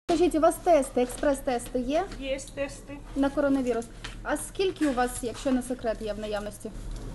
Скажіть, у вас тести, експрес-тести є? Є тести. На коронавірус. А скільки у вас, якщо не секрет, є в наявності?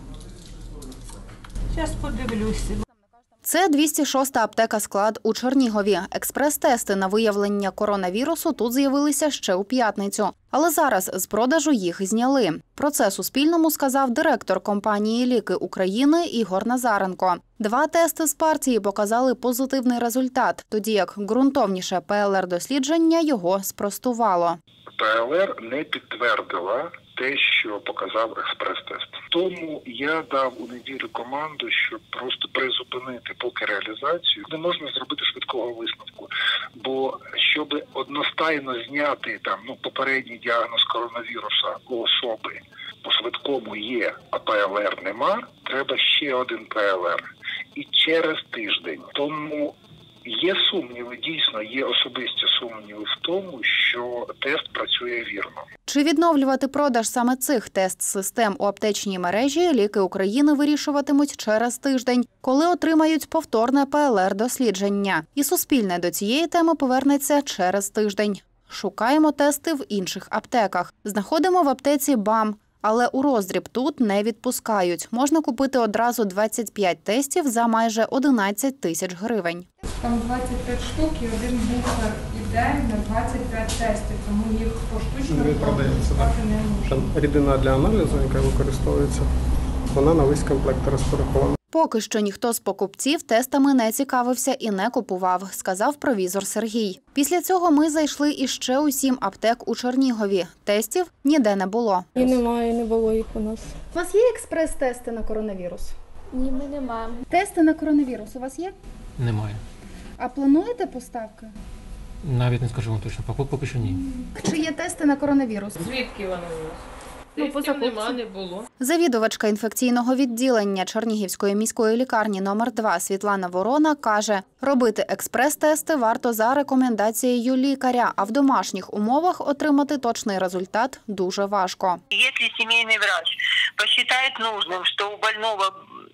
Зараз подивлюся. Це 206-та аптека «Склад» у Чернігові. Експрес-тести на виявлення коронавірусу тут з'явилися ще у п'ятницю. Але зараз з продажу їх зняли. Про це Суспільному сказав директор компанії «Ліки України» Ігор Назаренко. 2 тести з партії показали позитивний результат, тоді як ґрунтовніше ПЛР-дослідження його спростувало. ПЛР не підтвердила те, що показав експрес-тест. Тому я дав у неділю команду, щоб просто призупинити поки реалізацію. Не можна зробити швидкого висновку, бо щоб одностайно зняти попередній діагноз коронавіруса у особи по швидкому є, а ПЛР нема, треба ще один ПЛР. І через тиждень. Тому є сумніви, дійсно, є особисті сумніви в тому, що тест працює вірно. Чи відновлювати продаж саме цих тест-систем у аптечній мережі, «Ліки України» вирішуватимуть через тиждень, коли отримають повторне ПЛР-дослідження. І Суспільне до цієї теми повернеться через тиждень. Шукаємо тести в інших аптеках. Знаходимо в аптеці БАМ. Але у роздріб тут не відпускають. Можна купити одразу 25 тестів за майже 11 тисяч гривень. Там 25 штук і один буфер іде на 25 тестів, тому їх поштучно використовувати не можна. Там рідина для аналізу, яка використовується, вона на весь комплект розпакована. Поки що ніхто з покупців тестами не цікавився і не купував, сказав провізор Сергій. Після цього ми зайшли іще у 7 аптек у Чернігові. Тестів ніде не було. І немає, не було їх у нас. У вас є експрес-тести на коронавірус? Ні, ми не маємо. Тести на коронавірус у вас є? Немає. А плануєте поставки? Навіть не скажу вам точно, поки що ні. Чи є тести на коронавірус? Звідки вони у вас? По Тестів нема, не було. Завідувачка інфекційного відділення Чернігівської міської лікарні номер 2 Світлана Ворона каже, робити експрес-тести варто за рекомендацією лікаря, а в домашніх умовах отримати точний результат дуже важко. Якщо сімейний врач посчитає нужним, що у больного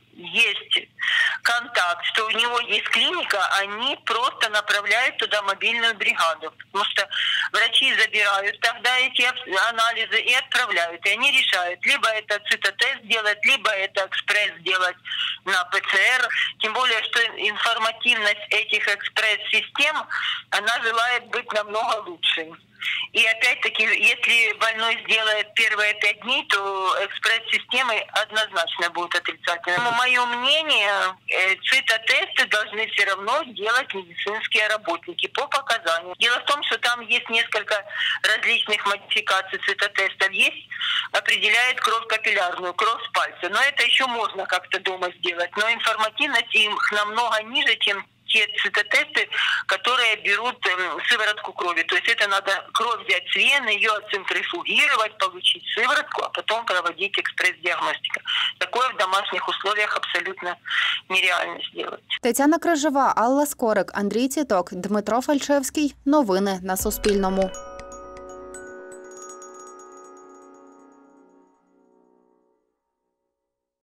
есть контакт, что у него есть клиника, они просто направляют туда мобильную бригаду. Потому что врачи забирают тогда эти анализы и отправляют. И они решают, либо это цитотест делать, либо это экспресс делать на ПЦР. Тем более, что информативность этих экспресс-систем, она желает быть намного лучшей. И опять-таки, если больной сделает первые 5 дней, то экспресс-системы однозначно будут отрицательными. Но мое мнение, цитотесты должны все равно делать медицинские работники по показаниям. Дело в том, что там есть несколько различных модификаций цитотестов. Есть, определяет кровь капиллярную, кровь с пальца. Но это еще можно как-то дома сделать. Но информативность их намного ниже, чем те цитотесты, которые берут сыворотку крови. То есть это надо кровь взять с вены, ее отцентрифугировать, получить сыворотку, а потом проводить экспресс-диагностику. Такое в домашних условиях абсолютно нереально сделать. Тетяна Крижова, Алла Скорик, Андрій Ціток, Дмитро Фальшевський. Новини на Суспільному.